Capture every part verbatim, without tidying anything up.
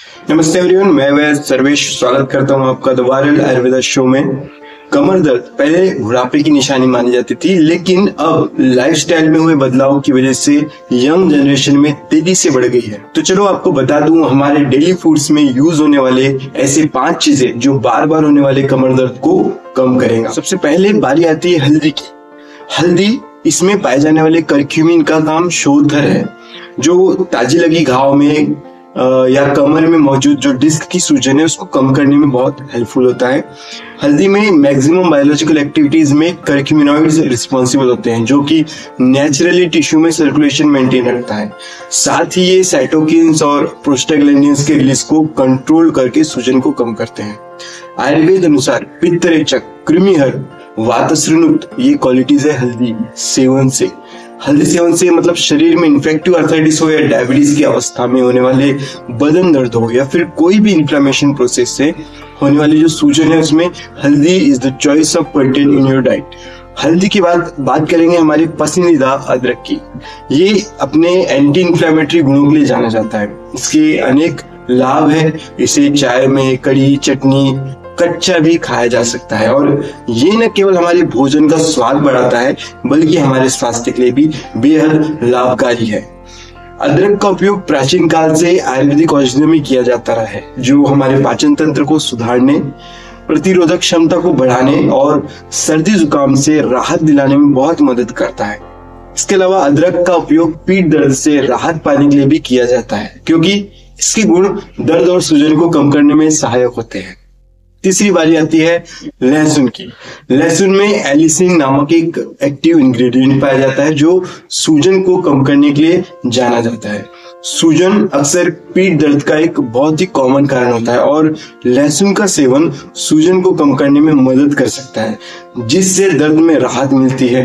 नमस्ते एवरीवन, मैं वैद सर्वेश स्वागत करता हूं आपका द वायरल आयुर्वेदा शो में। कमर दर्द पहले बुढ़ापे की निशानी मानी जाती थी, लेकिन अब लाइफस्टाइल में हुए बदलाव की वजह से यंग जनरेशन में तेजी से बढ़ गई है। तो चलो आपको बता दूं हमारे डेली फूड्स में यूज होने वाले ऐसे पांच चीजें जो बार बार होने वाले कमर दर्द को कम करेगा। सबसे पहले बारी आती है हल्दी की। हल्दी, इसमें पाए जाने वाले करक्यूमिन का काम शोधकर है, जो ताजी लगी घाव में या कमर में मौजूद जो डिस्क की सूजन है उसको कम करने में बहुत हेल्पफुल होता है। हल्दी में मैक्सिमम बायोलॉजिकल एक्टिविटीज में करक्यूमिनॉइड्स रिस्पॉन्सिबल होते हैं, जो कि नेचुरली टिश्यू में सर्कुलेशन मेंटेन रखता है। साथ ही ये साइटोकिन्स और प्रोस्टाग्लैंडिन्स के रिलीज को कंट्रोल करके सूजन को कम करते हैं। आयुर्वेद अनुसार पित्तरेचक, कृमिहर, वातस्रनुत ये क्वालिटीज है हल्दी सेवन से। हल्दी सेवन से मतलब शरीर में इन्फेक्टिव आर्थराइटिस हो या डायबिटीज की अवस्था में होने वाले बदन दर्द हो या फिर कोई भी इन्फ्लेमेशन प्रोसेस से होने वाली जो सूजन है, उसमें haldi is the choice of content in your diet. हल्दी की बात बात करेंगे हमारी पसंदीदा अदरक की। ये अपने एंटी इन्फ्लेमेटरी गुणों के लिए जाना जाता है। इसके अनेक लाभ है। इसे चाय में, कड़ी, चटनी, कच्चा भी खाया जा सकता है और ये न केवल हमारे भोजन का स्वाद बढ़ाता है बल्कि हमारे स्वास्थ्य के लिए भी बेहद लाभकारी है। अदरक का उपयोग प्राचीन काल से आयुर्वेदिक औषधियों में किया जाता रहा है, जो हमारे पाचन तंत्र को सुधारने, प्रतिरोधक क्षमता को बढ़ाने और सर्दी जुकाम से राहत दिलाने में बहुत मदद करता है। इसके अलावा अदरक का उपयोग पीठ दर्द से राहत पाने के लिए भी किया जाता है, क्योंकि इसके गुण दर्द और सूजन को कम करने में सहायक होते हैं। तीसरी बारी आती है लहसुन की। लहसुन में एलिसिन नामक एक एक्टिव इंग्रेडिएंट पाया जाता है, जो सूजन को कम करने के लिए जाना जाता है। सूजन अक्सर पीठ दर्द का एक बहुत ही कॉमन कारण होता है और लहसुन का सेवन सूजन को कम करने में मदद कर सकता है, जिससे दर्द में राहत मिलती है।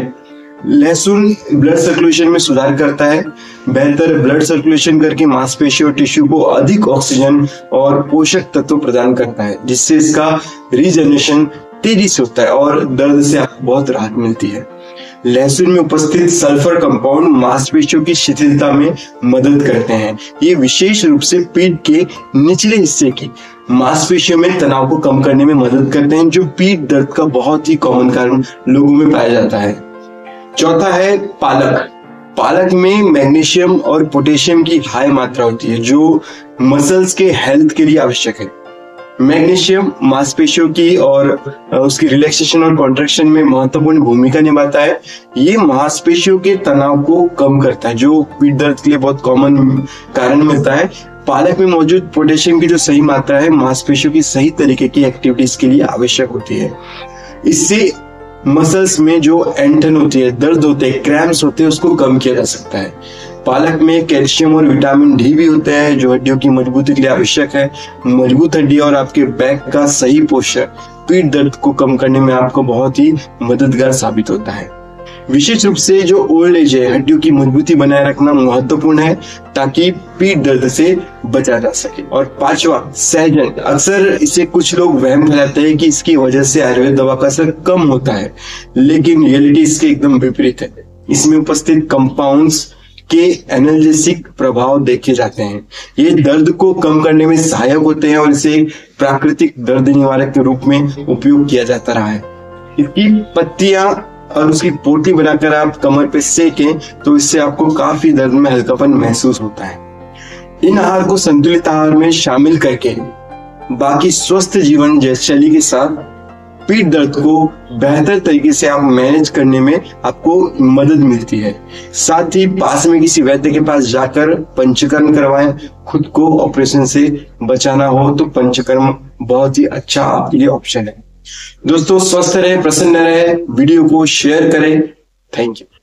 लहसुन ब्लड सर्कुलेशन में सुधार करता है। बेहतर ब्लड सर्कुलेशन करके मांसपेशियों और टिश्यू को अधिक ऑक्सीजन और पोषक तत्व प्रदान करता है, जिससे इसका रीजनरेशन तेजी से होता है और दर्द से आपको बहुत राहत मिलती है। लहसुन में उपस्थित सल्फर कंपाउंड मांसपेशियों की शिथिलता में मदद करते हैं। ये विशेष रूप से पीठ के निचले हिस्से की मांसपेशियों में तनाव को कम करने में मदद करते हैं, जो पीठ दर्द का बहुत ही कॉमन कारण लोगों में पाया जाता है। चौथा है पालक। पालक में मैग्नीशियम और पोटेशियम की हाई मात्रा होती है, जो मसल्स के हेल्थ के लिए आवश्यक है। मैग्नीशियम मांसपेशियों की और उसकी रिलैक्सेशन और कॉन्ट्रैक्शन में महत्वपूर्ण भूमिका निभाता है। ये मांसपेशियों के तनाव को कम करता है, जो पीठ दर्द के लिए बहुत कॉमन कारण मिलता है। पालक में मौजूद पोटेशियम की जो सही मात्रा है मांसपेशियों की सही तरीके की एक्टिविटीज के लिए आवश्यक होती है। इससे मसल्स में जो एंटन होती है, दर्द होते हैं, क्रैम्प्स होते हैं, उसको कम किया जा सकता है। पालक में कैल्शियम और विटामिन डी भी होता है, जो हड्डियों की मजबूती के लिए आवश्यक है। मजबूत हड्डी और आपके बैक का सही पोस्चर पीठ दर्द को कम करने में आपको बहुत ही मददगार साबित होता है। विशेष रूप से जो ओल्ड एज है, हड्डियों की मजबूती बनाए रखना महत्वपूर्ण है, ताकि पीठ दर्द से बचा जा सके। और पांचवा सहजन। अक्सर इसे कुछ लोग वहम फैलाते हैं कि इसकी वजह से आयुर्वेद दवा का असर कम होता है, लेकिन रियलिटी इसके एकदम विपरीत है। इसमें उपस्थित कंपाउंड्स के एनाल्जेसिक प्रभाव देखे जाते हैं। ये दर्द को कम करने में सहायक होते हैं और इसे प्राकृतिक दर्द निवारक के रूप में उपयोग किया जाता रहा है। इसकी पत्तियां और उसकी पोटी बनाकर आप कमर पे सेकें तो इससे आपको काफी दर्द में हल्कापन महसूस होता है। इन आहार को संतुलित आहार में शामिल करके बाकी स्वस्थ जीवन शैली के साथ पीठ दर्द को बेहतर तरीके से आप मैनेज करने में आपको मदद मिलती है। साथ ही पास में किसी वैद्य के पास जाकर पंचकर्म करवाएं। खुद को ऑपरेशन से बचाना हो तो पंचकर्म बहुत ही अच्छा आपके लिए ऑप्शन है। दोस्तों, स्वस्थ रहे, प्रसन्न रहे, वीडियो को शेयर करें। Thank you.